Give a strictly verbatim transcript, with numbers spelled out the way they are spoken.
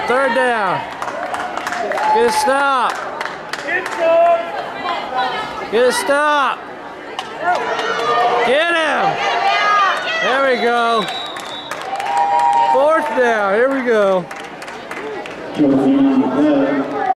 Third down. Get a stop. Get a stop. Get him. There we go. Fourth down. Here we go.